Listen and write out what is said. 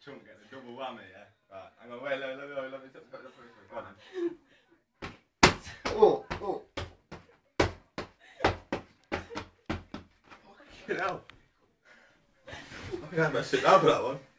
Chunk gets a double whammy, yeah? Right, hang on, wait, let me go on then. Oh, oh. Fucking hell. I think I better sit down for that one.